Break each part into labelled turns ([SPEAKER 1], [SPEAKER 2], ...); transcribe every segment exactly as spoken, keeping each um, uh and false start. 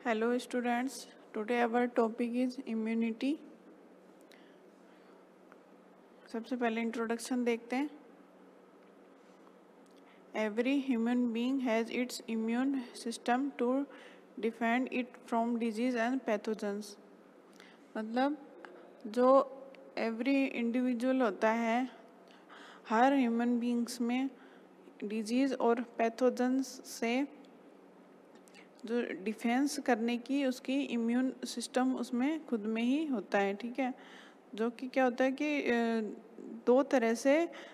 [SPEAKER 1] Hello students, today our topic is immunity. सबसे पहले introduction देखते हैं. Every human being has its immune system to defend it from disease and pathogens. मतलब जो every individual होता है, हर human beings में disease और pathogens से जो डिफेंस करने की उसकी इम्यून सिस्टम उसमें खुद में ही होता है. ठीक है, जो कि क्या होता है कि दो तरह से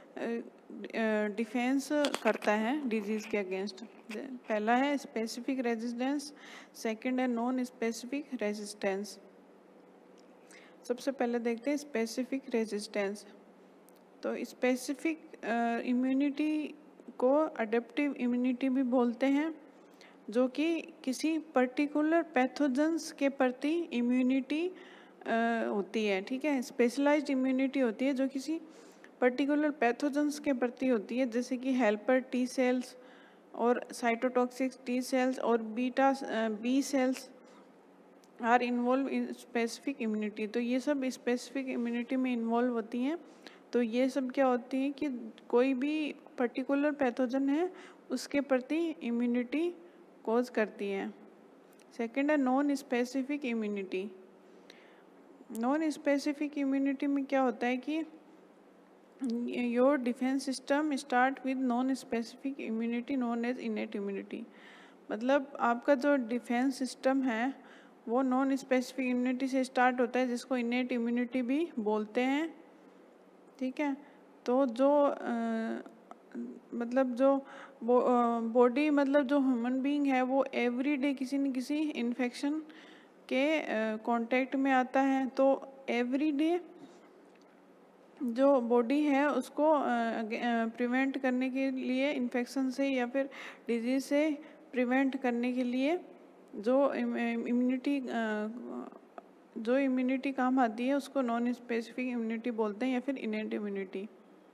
[SPEAKER 1] डिफेंस करता है डिजीज़ के अगेंस्ट. पहला है स्पेसिफिक रेजिस्टेंस, सेकंड है नॉन स्पेसिफिक रेजिस्टेंस. सबसे पहले देखते हैं स्पेसिफिक रेजिस्टेंस. तो स्पेसिफिक इम्यूनिटी को अडेप्टिव इम्यूनिटी भी बोलते हैं, जो कि किसी पर्टिकुलर पैथोजेंस के प्रति इम्यूनिटी होती है. ठीक है, स्पेशलाइज्ड इम्यूनिटी होती है जो किसी पर्टिकुलर पैथोजेंस के प्रति होती है, जैसे कि हेल्पर टी सेल्स और साइटोटॉक्सिक टी सेल्स और beta B cells are involve in specific immunity. तो ये सब स्पेसिफिक इम्यूनिटी में इन्वॉल्व होती हैं. तो ये सब क्या होती है कि कोई भी पर्टिकुलर पैथोजन है उसके प्रति इम्यूनिटी कोज करती है. सेकंड है non specific immunity. Non specific immunity में क्या होता है कि your defence system start with non specific immunity known as innate immunity. मतलब आपका जो डिफेंस सिस्टम है वो नॉन स्पेसिफिक इम्यूनिटी से स्टार्ट होता है, जिसको इनेट इम्यूनिटी भी बोलते हैं. ठीक है, तो जो आ, मतलब जो बॉडी बो, मतलब जो ह्यूमन बीइंग है वो एवरी डे किसी न किसी इन्फेक्शन के कांटेक्ट में आता है. तो एवरी डे जो बॉडी है उसको प्रिवेंट करने के लिए, इन्फेक्शन से या फिर डिजीज से प्रिवेंट करने के लिए जो इम्यूनिटी जो इम्यूनिटी काम आती है उसको नॉन स्पेसिफिक इम्यूनिटी बोलते हैं या फिर innate immunity.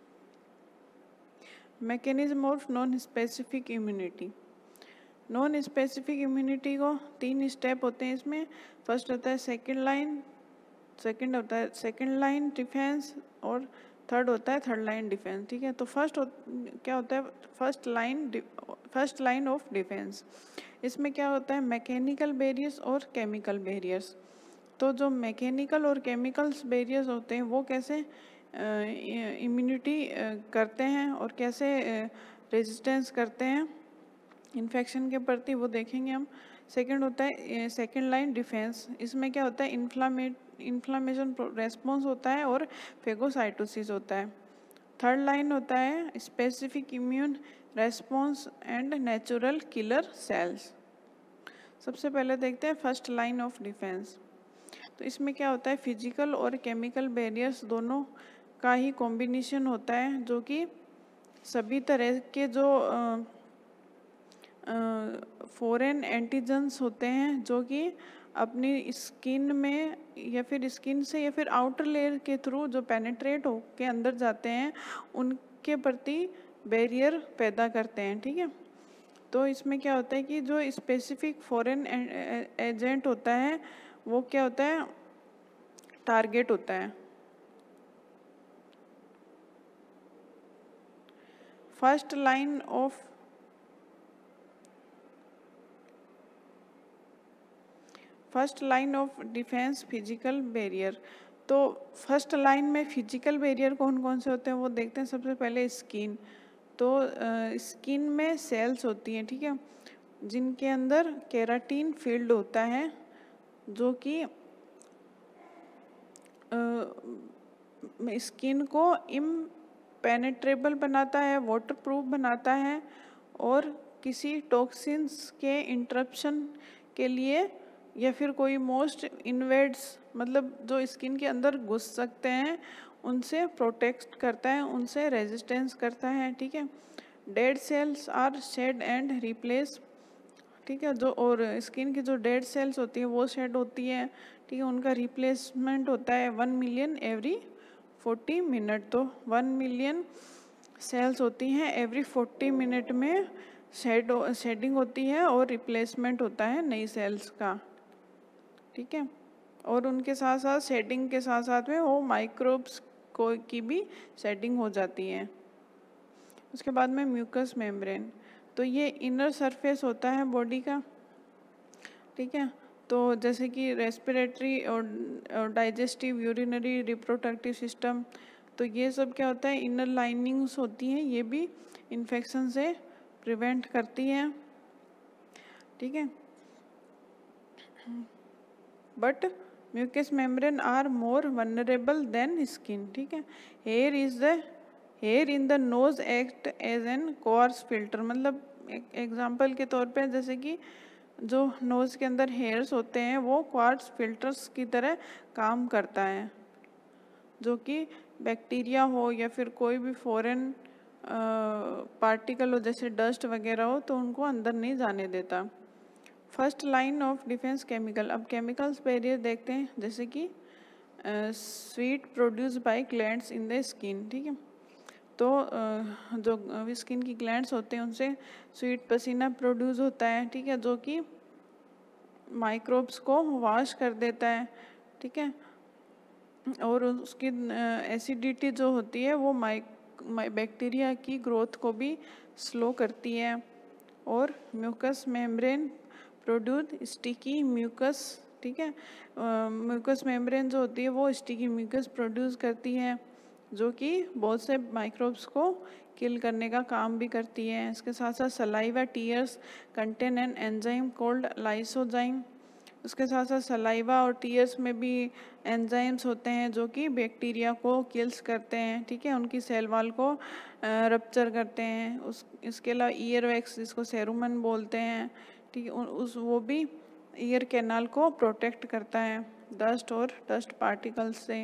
[SPEAKER 1] Mechanism of non specific immunity. Non specific immunity को तीन स्टेप होते हैं इसमें. फर्स्ट होता है सेकंड लाइन, सेकंड होता है सेकंड लाइन डिफेंस और थर्ड होता है थर्ड लाइन डिफेंस. ठीक है, तो फर्स्ट हो, क्या होता है first line first line of defence. इसमें क्या होता है मैकेनिकल बैरियर्स और केमिकल बैरियर्स. तो जो मैकेनिकल और केमिकल्स बैरियर्स होते हैं वो कैसे इम्यूनिटी करते हैं और कैसे रेजिस्टेंस करते हैं इन्फेक्शन के प्रति, वो देखेंगे हम. सेकंड होता है सेकंड लाइन डिफेंस. इसमें क्या होता है इन्फ्लामे इन्फ्लामेशन रेस्पॉन्स होता है और फेगोसाइटोसिस होता है. थर्ड लाइन होता है specific immune response and natural killer cells. सबसे पहले देखते हैं फर्स्ट लाइन ऑफ डिफेंस. तो इसमें क्या होता है फिजिकल और केमिकल बैरियर्स दोनों का ही कॉम्बिनेशन होता है, जो कि सभी तरह के जो फॉरेन एंटीजेंस होते हैं जो कि अपनी स्किन में या फिर स्किन से या फिर आउटर लेयर के थ्रू जो पेनिट्रेट हो के अंदर जाते हैं उनके प्रति बैरियर पैदा करते हैं. ठीक है, तो इसमें क्या होता है कि जो स्पेसिफिक फॉरेन एजेंट होता है वो क्या होता है टारगेट होता है. First line of first line of defence physical barrier. तो फर्स्ट लाइन में फिजिकल बैरियर कौन कौन से होते हैं वो देखते हैं. सबसे पहले स्किन. तो स्किन uh, में सेल्स होती हैं, ठीक है, जिनके अंदर केराटिन फील्ड होता है जो कि स्किन को इम्पेनेट्रेबल बनाता है, वाटरप्रूफ बनाता है और किसी टॉक्सिन्स के इंटरप्शन के लिए या फिर कोई मोस्ट इन्वेड्स मतलब जो स्किन के अंदर घुस सकते हैं उनसे प्रोटेक्ट करता है, उनसे रेजिस्टेंस करता है. ठीक है, dead cells are shed and replace. ठीक है, जो और स्किन की जो डेड सेल्स होती है वो शेड होती है. ठीक है, उनका रिप्लेसमेंट होता है one million every forty minute. तो वन मिलियन सेल्स होती हैं एवरी फोर्टी मिनट में शेड शेडिंग होती है और रिप्लेसमेंट होता है नई सेल्स का. ठीक है। और उनके साथ साथ शेडिंग के साथ साथ में वो माइक्रोब्स को की भी शेडिंग हो जाती है। उसके बाद में म्यूकस मेम्ब्रेन, तो ये इनर सरफेस होता है बॉडी का, ठीक है। तो जैसे कि रेस्पिरेटरी और डाइजेस्टिव, यूरिनरी, रिप्रोडक्टिव सिस्टम, तो ये सब क्या होता है, इनर लाइनिंग्स होती हैं, ये भी इन्फेक्शन से प्रिवेंट करती हैं, ठीक है। But mucus membrane are more vulnerable than skin, ठीक है। Hair is the hair in the nose act as an coarse filter, मतलब एग्जाम्पल के तौर पे जैसे कि जो नोज़ के अंदर हेयर्स होते हैं वो क्वार्ट्स फिल्टर्स की तरह काम करता है, जो कि बैक्टीरिया हो या फिर कोई भी फॉरेन पार्टिकल हो जैसे डस्ट वगैरह हो तो उनको अंदर नहीं जाने देता। First line of defence chemical, अब केमिकल्स बैरियर देखते हैं, जैसे कि sweat produce by glands in the skin, ठीक है। तो uh, जो स्किन की ग्लैंड्स होते हैं उनसे स्वीट पसीना प्रोड्यूस होता है, ठीक है, जो कि माइक्रोब्स को वॉश कर देता है, ठीक है। और उसकी एसिडिटी जो होती है वो माइक बैक्टीरिया की ग्रोथ को भी स्लो करती है। और mucus membrane produce sticky mucus, ठीक है। म्यूकस मेम्ब्रेन जो होती है वो स्टिकी म्यूकस प्रोड्यूस करती है, जो कि बहुत से माइक्रोब्स को किल करने का काम भी करती है। इसके साथ साथ saliva tears contain an enzyme called lysozyme, उसके साथ साथ सलाइवा और टीयर्स में भी एंजाइम्स होते हैं जो कि बैक्टीरिया को किल्स करते हैं, ठीक है, उनकी सेल वाल को रप्चर करते हैं। उस इसके अलावा ईयर वैक्स, जिसको सेरुमन बोलते हैं, ठीक है, उस वो भी ईयर कैनाल को प्रोटेक्ट करता है डस्ट और डस्ट पार्टिकल्स से।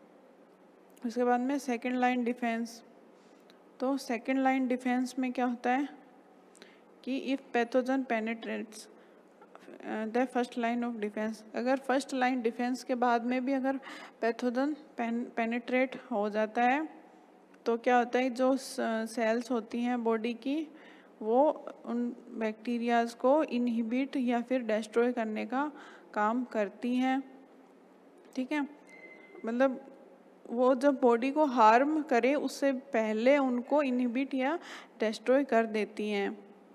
[SPEAKER 1] उसके बाद में सेकेंड लाइन डिफेंस, तो सेकेंड लाइन डिफेंस में क्या होता है कि if pathogen penetrates the first line of defence, अगर फर्स्ट लाइन डिफेंस के बाद में भी अगर पैथोजन पेनिट्रेट हो जाता है तो क्या होता है, जो सेल्स होती हैं बॉडी की वो उन बैक्टीरियाज को इनहिबिट या फिर डिस्ट्रॉय करने का काम करती हैं, ठीक है। मतलब वो जब बॉडी को हार्म करे उससे पहले उनको इनहिबिट या डिस्ट्रॉय कर देती हैं।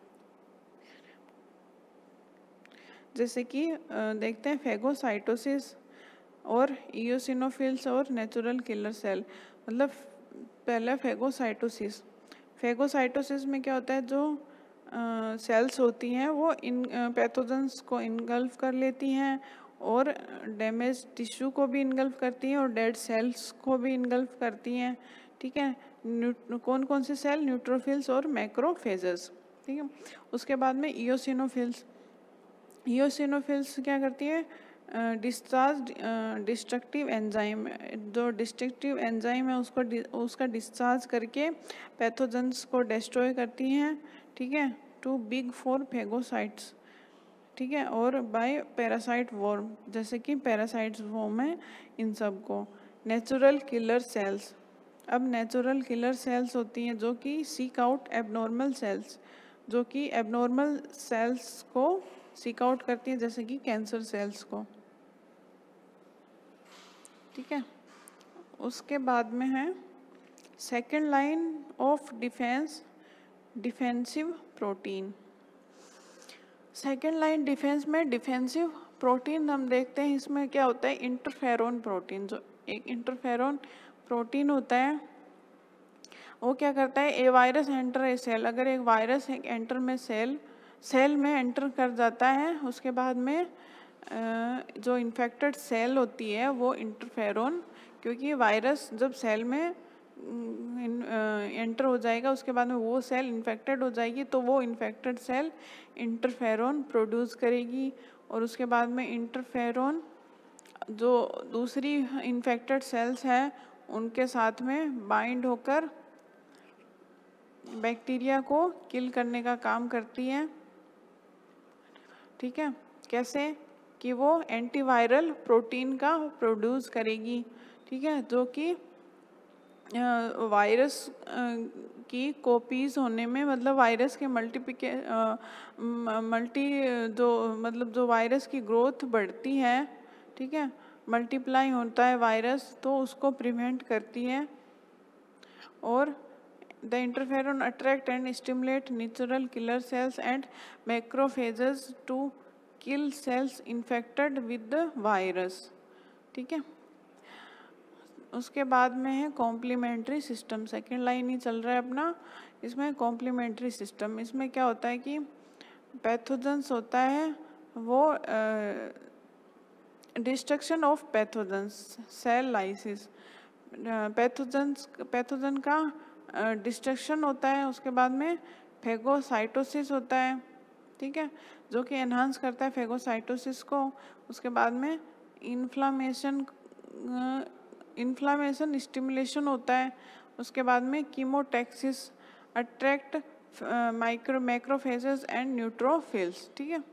[SPEAKER 1] जैसे कि देखते हैं फेगोसाइटोसिस और इयोसिनोफिल्स और नेचुरल किलर सेल। मतलब पहला फेगोसाइटोसिस, फेगोसाइटोसिस में क्या होता है, जो सेल्स होती हैं वो इन पैथोजेंस को इनगल्फ कर लेती हैं और डैमेज टिश्यू को भी इनगल्फ करती हैं और डेड सेल्स को भी इनगल्फ करती हैं, ठीक है। कौन कौन से सेल, न्यूट्रोफिल्स और मैक्रोफेजेस, ठीक है। उसके बाद में इयोसिनोफिल्स, इयोसिनोफिल्स क्या करती है, डिस्चार्ज डिस्ट्रक्टिव एंजाइम, जो डिस्ट्रक्टिव एंजाइम है उसको उसका डिस्चार्ज करके पैथोजेंस को डिस्ट्रॉय करती हैं, ठीक है, टू बिग फॉर फेगोसाइट्स, ठीक है। और बाय पैरासाइट वॉर्म, जैसे कि पैरासाइट्स वॉर्म है इन सब को। नेचुरल किलर सेल्स, अब नेचुरल किलर सेल्स होती हैं जो कि सीक आउट एबनॉर्मल सेल्स, जो कि एबनॉर्मल सेल्स को सीक आउट करती हैं, जैसे कि कैंसर सेल्स को, ठीक है। उसके बाद में है second line of defence, defensive protein. Second line defence में डिफेंसिव प्रोटीन हम देखते हैं, इसमें क्या होता है, इंटरफेरोन प्रोटीन, जो एक इंटरफेरोन प्रोटीन होता है वो क्या करता है, a virus enter a cell, अगर एक वायरस एक एंटर में सेल सेल में एंटर कर जाता है, उसके बाद में जो इन्फेक्टेड सेल होती है वो इंटरफेरोन, क्योंकि वायरस जब सेल में एंटर हो जाएगा उसके बाद में वो सेल इन्फेक्टेड हो जाएगी, तो वो इन्फेक्टेड सेल इंटरफेरोन प्रोड्यूस करेगी और उसके बाद में इंटरफेरोन जो दूसरी इन्फेक्टेड सेल्स हैं उनके साथ में बाइंड होकर बैक्टीरिया को किल करने का काम करती है, ठीक है। कैसे कि वो एंटीवायरल प्रोटीन का प्रोड्यूस करेगी, ठीक है, जो कि वायरस की कॉपीज़ होने में, मतलब वायरस के मल्टीप्लिके मल्टी जो मतलब जो वायरस की ग्रोथ बढ़ती है ठीक है, मल्टीप्लाई होता है वायरस तो उसको प्रिवेंट करती है। और the interferon attract and stimulate natural killer cells and macrophages to kill cells infected with the virus, ठीक है। उसके बाद में है कॉम्प्लीमेंट्री सिस्टम, सेकेंड लाइन ही चल रहा है अपना। इसमें कॉम्प्लीमेंट्री सिस्टम, इसमें क्या होता है कि पैथोजेंस होता है वो destruction of pathogens, cell lysis, pathogens pathogen का डिस्ट्रक्शन होता है। उसके बाद में फेगोसाइटोसिस होता है, ठीक है, जो कि एनहांस करता है फेगोसाइटोसिस को। उसके बाद में इन्फ्लामेशन इन्फ्लामेशन स्टिमुलेशन होता है। उसके बाद में chemotaxis attract micro macrophages and neutrophils, ठीक है।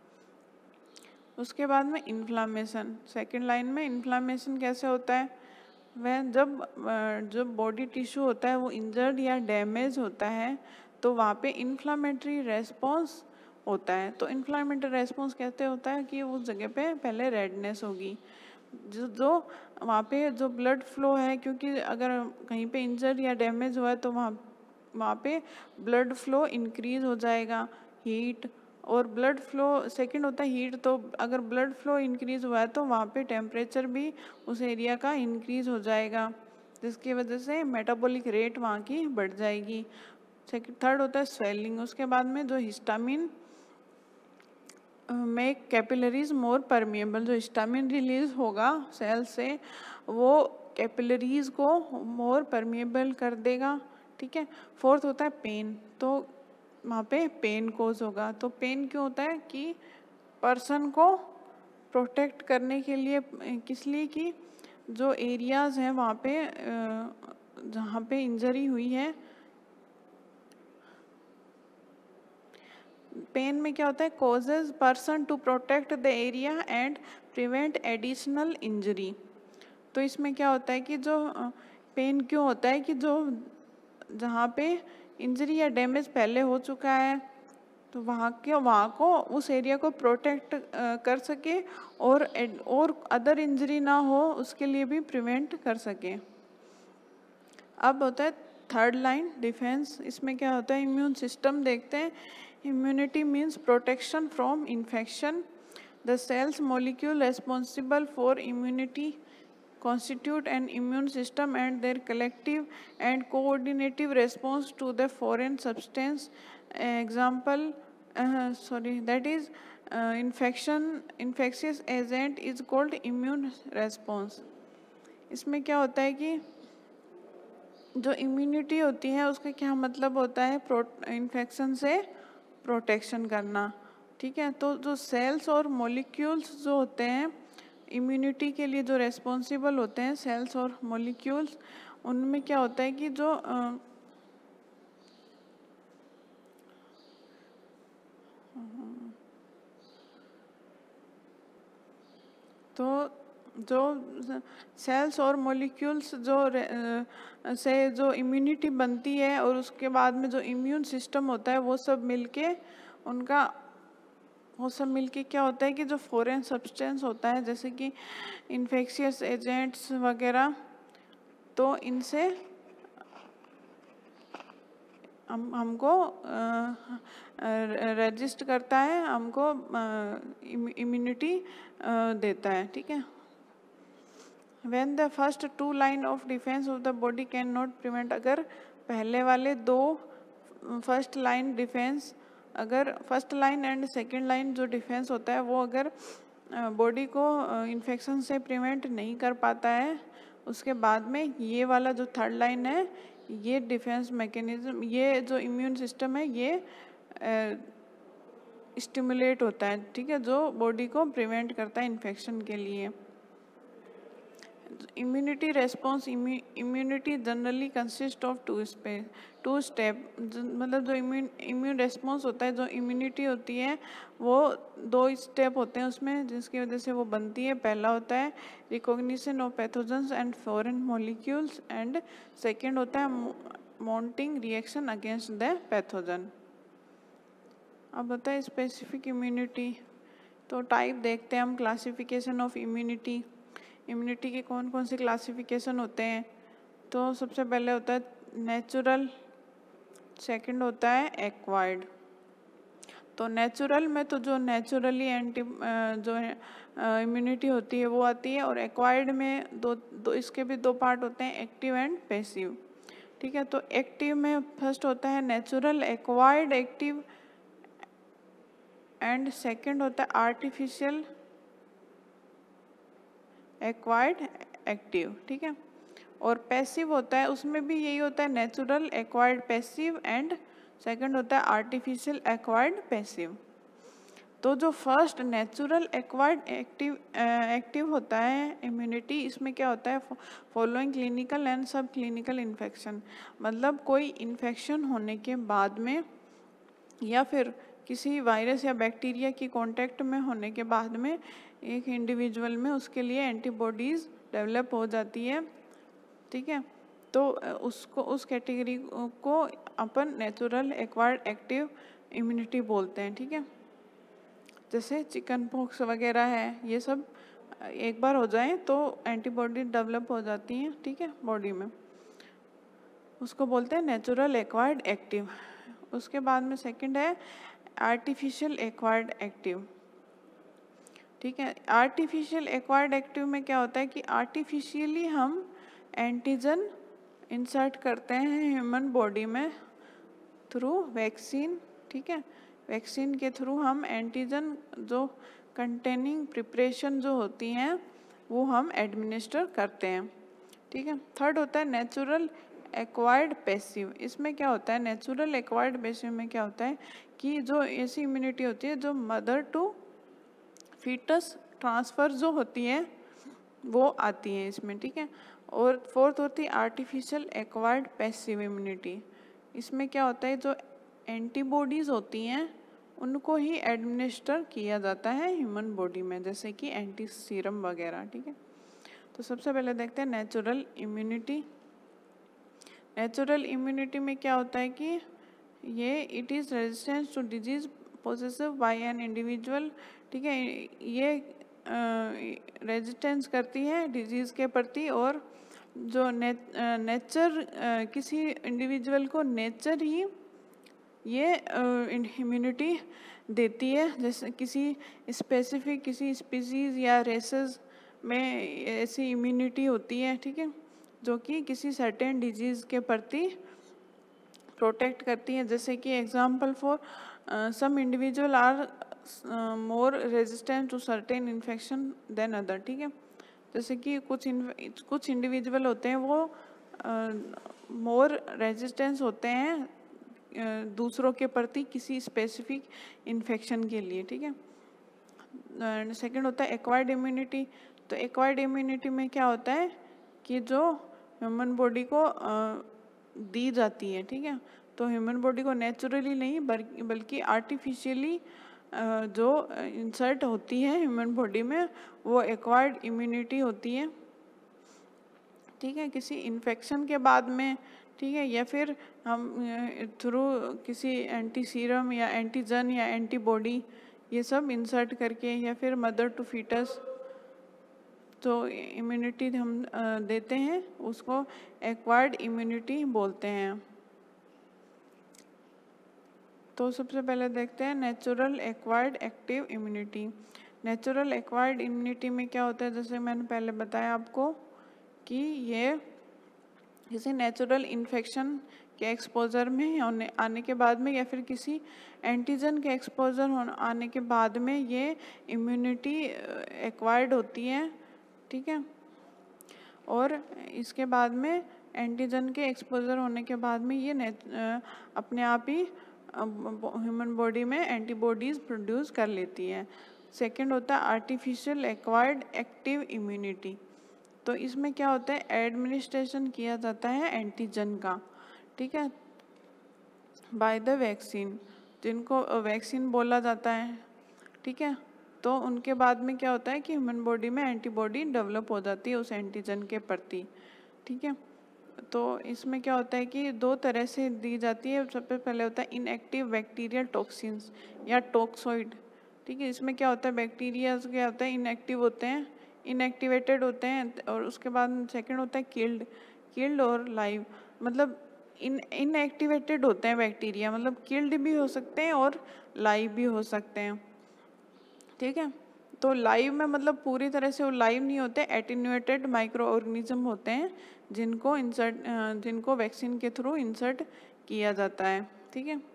[SPEAKER 1] उसके बाद में इन्फ्लामेशन, सेकेंड लाइन में इन्फ्लामेशन कैसे होता है, वह जब जो बॉडी टिश्यू होता है वो इंजर्ड या डैमेज होता है तो वहाँ पे इन्फ्लामेटरी रेस्पॉन्स होता है। तो इन्फ्लामेटरी रेस्पॉन्स कैसे होता है कि उस जगह पे पहले रेडनेस होगी, जो जो वहाँ पे जो ब्लड फ्लो है, क्योंकि अगर कहीं पे इंजर्ड या डैमेज हुआ है तो वहाँ वहाँ पे ब्लड फ्लो इंक्रीज हो जाएगा, हीट और ब्लड फ्लो। सेकंड होता है हीट, तो अगर ब्लड फ्लो इंक्रीज हुआ है तो वहाँ पे टेम्परेचर भी उस एरिया का इंक्रीज हो जाएगा, जिसकी वजह से मेटाबॉलिक रेट वहाँ की बढ़ जाएगी। सेकंड थर्ड होता है स्वेलिंग। उसके बाद में जो histamine make capillaries more permeable, जो हिस्टामिन रिलीज होगा सेल से वो कैपिलरीज को मोर परमिएबल कर देगा, ठीक है। फोर्थ होता है पेन, तो वहाँ पे पेन कोज होगा। तो पेन क्यों होता है कि पर्सन को प्रोटेक्ट करने के लिए, किस लिए कि जो एरियाज हैं वहाँ पे जहाँ पे इंजरी हुई है, पेन में क्या होता है causes person to protect the area and prevent additional injury. तो इसमें क्या होता है कि जो पेन क्यों होता है कि जो जहाँ पे इंजरी या डैमेज पहले हो चुका है तो वहाँ के वहाँ को उस एरिया को प्रोटेक्ट कर सके और और अदर इंजरी ना हो उसके लिए भी प्रिवेंट कर सके। अब होता है थर्ड लाइन डिफेंस, इसमें क्या होता है इम्यून सिस्टम देखते हैं। Immunity means protection from infection. The cells molecule responsible for immunity constitute an immune system and their collective and coordinative response to the foreign substance. Example, uh, sorry, that is uh, infection, infectious agent is called immune response. इसमें क्या होता है कि जो immunity होती है उसका क्या मतलब होता है, प्रो इन्फेक्शन से प्रोटेक्शन करना, ठीक है। तो जो सेल्स और मॉलिक्यूल्स जो होते हैं इम्यूनिटी के लिए जो रेस्पॉन्सिबल होते हैं सेल्स और मॉलिक्यूल्स, उनमें क्या होता है कि जो आ, तो जो सेल्स और मॉलिक्यूल्स जो से जो इम्यूनिटी बनती है और उसके बाद में जो इम्यून सिस्टम होता है वो सब मिलके उनका वो सब मिलके क्या होता है कि जो फॉरेन सब्सटेंस होता है जैसे कि इन्फेक्शियस एजेंट्स वगैरह, तो इनसे हम हमको रजिस्ट करता है, हमको इम्यूनिटी देता है, ठीक है। When the first two line of defense of the body cannot prevent, अगर पहले वाले दो फर्स्ट लाइन डिफेंस, अगर first line and second line जो डिफेंस होता है वो अगर बॉडी को इन्फेक्शन से प्रिवेंट नहीं कर पाता है, उसके बाद में ये वाला जो थर्ड लाइन है ये डिफेंस मैकेनिज्म, ये जो इम्यून सिस्टम है ये स्टिमुलेट होता है, ठीक है, जो बॉडी को प्रिवेंट करता है इन्फेक्शन के लिए। Immunity response, immunity generally consist of two space two step, मतलब जो इम्यून इम्यून रेस्पॉन्स होता है, जो इम्यूनिटी होती है वो दो स्टेप होते हैं उसमें जिसकी वजह से वो बनती है। पहला होता है recognition of pathogens and foreign molecules and second होता है mounting reaction against the pathogen. अब होता है स्पेसिफिक इम्यूनिटी। तो टाइप देखते हैं हम, क्लासिफिकेशन ऑफ इम्यूनिटी। इम्यूनिटी के कौन कौन से क्लासिफिकेशन होते हैं? तो सबसे पहले होता है नेचुरल, सेकंड होता है एक्वायर्ड। तो नेचुरल में तो जो नेचुरली एंटी जो है इम्यूनिटी होती है वो आती है, और एक्वायर्ड में दो दो इसके भी दो पार्ट होते हैं, एक्टिव एंड पैसिव। ठीक है, तो एक्टिव में फर्स्ट होता है natural acquired active, and second होता है आर्टिफिशियल एक्वायर्ड एक्टिव। ठीक है, और पैसिव होता है, उसमें भी यही होता है, natural acquired passive, and second होता है आर्टिफिशियल एक्वायर्ड पैसिव। तो जो first natural acquired active active होता है इम्यूनिटी, इसमें क्या होता है, following clinical and subclinical infection, मतलब कोई इन्फेक्शन होने के बाद में या फिर किसी वायरस या बैक्टीरिया की कांटेक्ट में होने के बाद में एक इंडिविजुअल में उसके लिए एंटीबॉडीज़ डेवलप हो जाती है। ठीक है, तो उसको उस कैटेगरी को अपन नेचुरल एक्वायर्ड एक्टिव इम्यूनिटी बोलते हैं। ठीक है, जैसे चिकन पॉक्स वगैरह है, ये सब एक बार हो जाए तो एंटीबॉडी डेवलप हो जाती हैं। ठीक है, बॉडी में, उसको बोलते हैं नेचुरल एक्वायर्ड एक्टिव। उसके बाद में सेकंड है आर्टिफिशियल एक्वायर्ड एक्टिव। ठीक है, आर्टिफिशियल एक्वायर्ड एक्टिव में क्या होता है कि आर्टिफिशियली हम एंटीजन इंसर्ट करते हैं ह्यूमन बॉडी में थ्रू वैक्सीन। ठीक है, वैक्सीन के थ्रू हम एंटीजन जो कंटेनिंग प्रिपरेशन जो होती हैं वो हम एडमिनिस्टर करते हैं। ठीक है, थर्ड होता है नेचुरल एक्वायर्ड पैसिव। इसमें क्या होता है, नेचुरल एक्वायर्ड पैसिव में क्या होता है कि जो ऐसी इम्यूनिटी होती है जो मदर टू फीटस ट्रांसफ़र जो होती है वो आती है इसमें। ठीक है, और फोर्थ होती है आर्टिफिशियल एक्वायर्ड पैसिव इम्यूनिटी। इसमें क्या होता है, जो एंटीबॉडीज़ होती हैं उनको ही एडमिनिस्टर किया जाता है ह्यूमन बॉडी में, जैसे कि एंटी सीरम वगैरह। ठीक है, तो सबसे पहले देखते हैं नेचुरल इम्यूनिटी। नेचुरल इम्यूनिटी में क्या होता है कि ये it is resistance to disease possessive by an individual. ठीक है, ये रेजिस्टेंस करती है डिजीज़ के प्रति, और जो ने, नेचर किसी इंडिविजुअल को नेचर ही ये इम्यूनिटी देती है। जैसे किसी स्पेसिफिक किसी स्पीसीज़ या रेसेस में ऐसी इम्यूनिटी होती है। ठीक है, जो कि किसी सर्टेन डिजीज़ के प्रति प्रोटेक्ट करती है। जैसे कि example for some individual are more resistant to certain infection than other. ठीक है, जैसे कि कुछ कुछ इंडिविजुअल होते हैं वो मोर रेजिस्टेंस होते हैं uh, दूसरों के प्रति किसी स्पेसिफिक इन्फेक्शन के लिए। ठीक है, एंड सेकंड होता है एक्वायर्ड इम्यूनिटी। तो एक्वायर्ड इम्यूनिटी में क्या होता है कि जो ह्यूमन बॉडी को uh, दी जाती है। ठीक है, तो ह्यूमन बॉडी को नेचुरली नहीं बल्कि आर्टिफिशियली जो इंसर्ट होती है ह्यूमन बॉडी में वो एक्वायर्ड इम्यूनिटी होती है। ठीक है, किसी इन्फेक्शन के बाद में। ठीक है, या फिर हम थ्रू किसी एंटी सीरम या एंटीजन या एंटीबॉडी ये सब इंसर्ट करके, या फिर मदर टू फीटस तो इम्यूनिटी हम देते हैं, उसको एक्वायर्ड इम्यूनिटी बोलते हैं। तो सबसे पहले देखते हैं natural acquired active immunity. Natural acquired immunity में क्या होता है, जैसे मैंने पहले बताया आपको कि ये किसी नेचुरल इन्फेक्शन के एक्सपोजर में होने आने के बाद में, या फिर किसी एंटीजन के एक्सपोजर होने आने के बाद में ये इम्यूनिटी एक्वायर्ड होती है। ठीक है, और इसके बाद में एंटीजन के एक्सपोजर होने के बाद में ये अपने आप ही ह्यूमन बॉडी में एंटीबॉडीज़ प्रोड्यूस कर लेती है। सेकंड होता है आर्टिफिशियल एक्वायर्ड एक्टिव इम्यूनिटी। तो इसमें क्या होता है, एडमिनिस्ट्रेशन किया जाता है एंटीजन का। ठीक है, बाय द वैक्सीन, जिनको वैक्सीन बोला जाता है। ठीक है, तो उनके बाद में क्या होता है कि ह्यूमन बॉडी में एंटीबॉडी डेवलप हो जाती है उस एंटीजन के प्रति। ठीक है, तो इसमें क्या होता है कि दो तरह से दी जाती है। सबसे पहले होता है इनएक्टिव बैक्टीरियल टॉक्सिन्स या टॉक्सोइड। ठीक है। इसमें क्या होता है, बैक्टीरिया क्या होता है, इनएक्टिव होते हैं, इनएक्टिवेटेड होते हैं, और उसके बाद सेकंड होता है किल्ड, किल्ड और लाइव, मतलब इन इनएक्टिवेटेड होते हैं बैक्टीरिया, मतलब किल्ड भी हो सकते हैं और लाइव भी हो सकते हैं, ठीक है। तो लाइव में मतलब पूरी तरह से वो लाइव नहीं होते, एटीन्यूएटेड माइक्रो ऑर्गेनिज्म होते हैं जिनको इंसर्ट जिनको वैक्सीन के थ्रू इंसर्ट किया जाता है, ठीक है।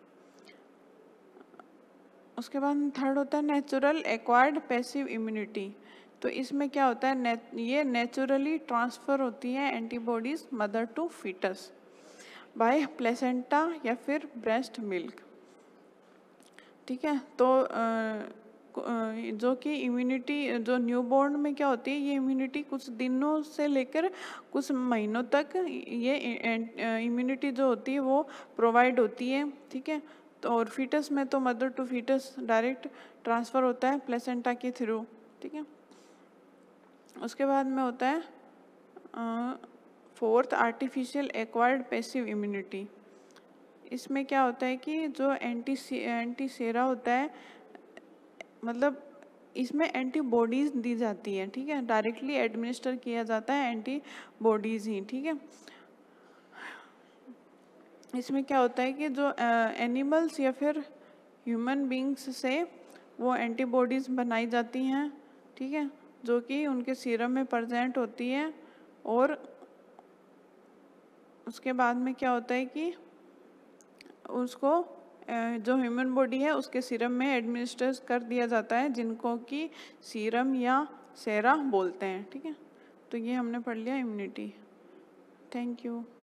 [SPEAKER 1] उसके बाद थर्ड होता है नेचुरल एक्वायर्ड पैसिव इम्यूनिटी। तो इसमें क्या होता है, ने, ये नेचुरली ट्रांसफ़र होती है antibodies mother to foetus by placenta या फिर ब्रेस्ट मिल्क, ठीक है। तो जो कि इम्यूनिटी जो न्यूबॉर्न में क्या होती है, ये इम्यूनिटी कुछ दिनों से लेकर कुछ महीनों तक ये इम्यूनिटी जो होती है वो प्रोवाइड होती है, ठीक है। तो और फीटस में तो mother to foetus direct transfer होता है प्लेसेंटा के थ्रू, ठीक है। उसके बाद में होता है fourth artificial acquired passive immunity. इसमें क्या होता है कि जो एंटी एंटी सेरा होता है, मतलब इसमें एंटीबॉडीज़ दी जाती है, ठीक है, डायरेक्टली एडमिनिस्टर किया जाता है एंटीबॉडीज़ ही, ठीक है। इसमें क्या होता है कि जो एनिमल्स या फिर ह्यूमन बींग्स से वो एंटीबॉडीज़ बनाई जाती हैं, ठीक है, जो कि उनके सीरम में प्रेजेंट होती है, और उसके बाद में क्या होता है कि उसको जो ह्यूमन बॉडी है उसके सीरम में एडमिनिस्टर कर दिया जाता है, जिनको कि सीरम या सेरा बोलते हैं, ठीक है। तो ये हमने पढ़ लिया इम्यूनिटी। Thank you.